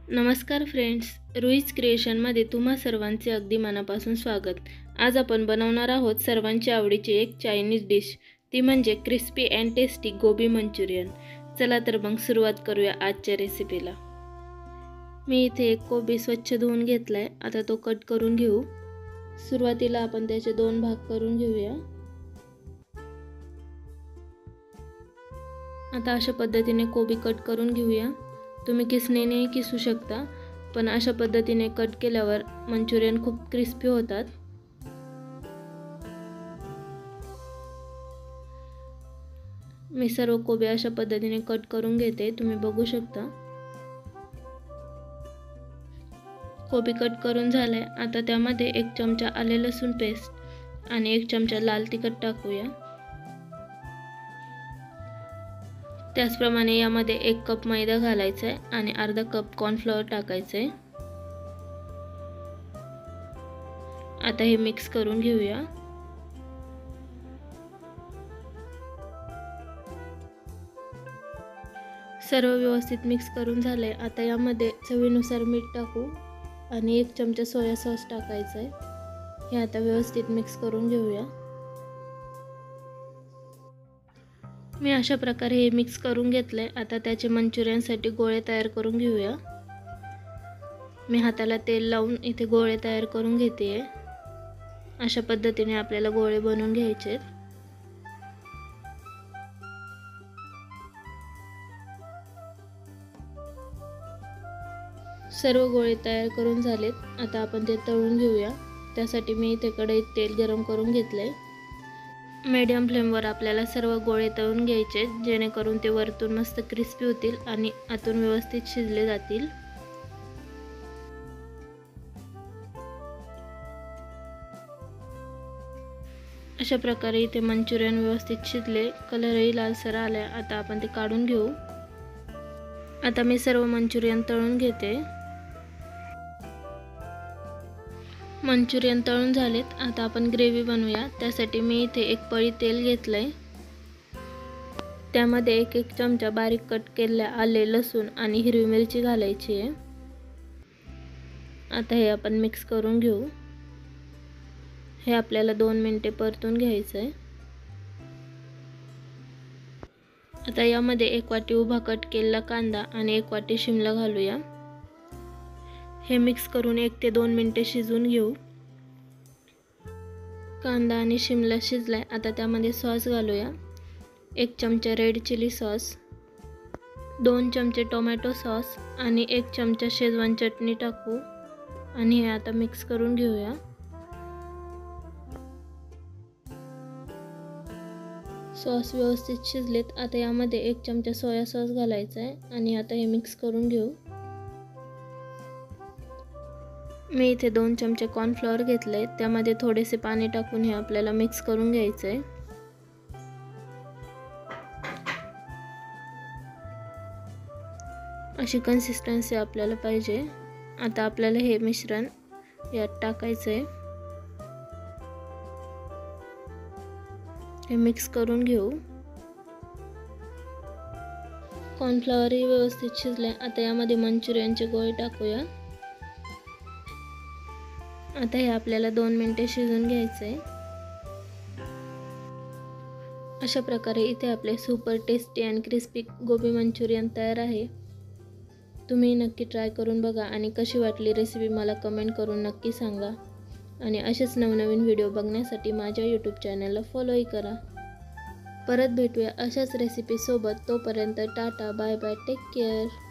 नमस्कार फ्रेंड्स, रुईज क्रिएशनमध्ये तुम्हा सर्वांचे अगदी मनापासून स्वागत। आज आपण बनवणार आहोत सर्वांची आवडीची एक चायनीज डिश, ती म्हणजे crispy and tasty gobi Manchurian. चला तर मग सुरुवात करूया आजच्या रेसिपीला। मी इथे एक कोबी स्वच्छ धुवून घेतलाय, आता तो कट करून घेऊ। सुरुवातीला आपण त्याचे दोन भाग करून घेऊया। आता अशा पद्धतीने कोबी कट करून घेऊया। तुम्ही किसणीने किसू शकता, पण अशा पद्धतीने कट केल्यावर मंचुरियन खूप क्रिस्पी होतात। मी सर्व कोबी अशा पद्धतीने कट करून घेते, तुम्ही बघू शकता। कोबी कट करून झाले, आता त्यामध्ये 1 चमचा आले लसूण पेस्ट आणि 1 चमचा लाल तिखट टाकूया। त्याचप्रमाणे यामध्ये 1 कप मैदा घालायचा आहे आणि अर्धा कप कॉर्नफ्लोअर टाकायचं आहे। आता हे मिक्स करून घेऊया। सर्व व्यवस्थित मिक्स करून झाले, आता यामध्ये चवीनुसार मीठ टाकू आणि 1 चमचा सोया सॉस टाकायचा आहे। हे आता व्यवस्थित मिक्स करून घेऊया। मी अशा प्रकारे हे मिक्स करून घेतले। आता त्याचे मंचुरियनसाठी गोळे तयार करून घेऊया। मी हाताला तेल लावून इथे गोळे तयार करून घेते। अशा पद्धतीने आपल्याला गोळे बनवून घ्यायचे। सर्व गोळे तयार करून झालेत, आता आपण ते तळून घेऊया। त्यासाठी मी इथे कढईत तेल गरम करून घेतले। मीडियम फ्लेमवर आपल्याला सर्व गोळे तळून घ्यायचे, जेणेकरून ते वरतून मस्त क्रिस्पी होतील आणि आतून व्यवस्थित शिजले जातील। अशा प्रकारे इथे मंचुरियन व्यवस्थित शिजले, कलरही लालसर आलाय। आता आपण ते काढून घेऊ। आता मी सर्व मंचुरियन तळून घेते। मंचुरियन तळून झालेत, आता आपण ग्रेव्ही बनवूया। त्यासाठी मी इथे 1 पळी तेल घेतलंय, त्यामध्ये 1 चमचा बारीक कट केलेले आले लसूण आणि हिरवी मिरची घालायची आहे। आता हे आपण मिक्स करून घेऊ। हे आपल्याला 2 मिनिटे परतून घ्यायचं आहे। आता यामध्ये 1 वाटी उभा कट केलेला कांदा आणि 1 वाटी शिमला घालूया। हे मिक्स करून 1 ते 2 मिनिटे शिजवून घेऊ। कांदा आणि शिमला शिजलाय, आता त्यामध्ये सॉस घालूया। 1 चमचा रेड चिली सॉस, 2 चमचे टोमॅटो सॉस आणि 1 चमचा शेजवान चटणी टाकू आणि हे आता मिक्स करून घेऊया। सॉस व्यवस्थित शिजलेत, आता यामध्ये 1 चमचा सोया सॉस घालायचा आहे आणि आता हे मिक्स करून घेऊ। मी इथे 2 चमचे कॉर्नफ्लोअर घेतले, त्यामध्ये थोडेसे पाणी टाकून हे आपल्याला मिक्स करून घ्यायचं आहे। अशी कन्सिस्टन्सी आपल्याला पाहिजे। आता आपल्याला हे मिश्रण यात टाकायचं आहे। हे मिक्स करून घेऊ। कॉर्नफ्लोअरही व्यवस्थित शिजले, आता यामध्ये मंचुरियनचे गोळे टाकूया। आता हे आपल्याला 2 मिनिटे शिजवून घ्यायचे आहे। अशा प्रकारे इथे आपले super tasty and crispy gobi Manchurian तयार आहे। तुम्ही नक्की ट्राय करून बघा आणि कशी वाटली रेसिपी मला कमेंट करून नक्की सांगा। आणि असेच नवनवीन व्हिडिओ बघण्यासाठी माझ्या यूट्यूब चॅनलला फॉलोही करा। परत भेटूया अशाच रेसिपी सोबत, तोपर्यंत tata bye bye, take care.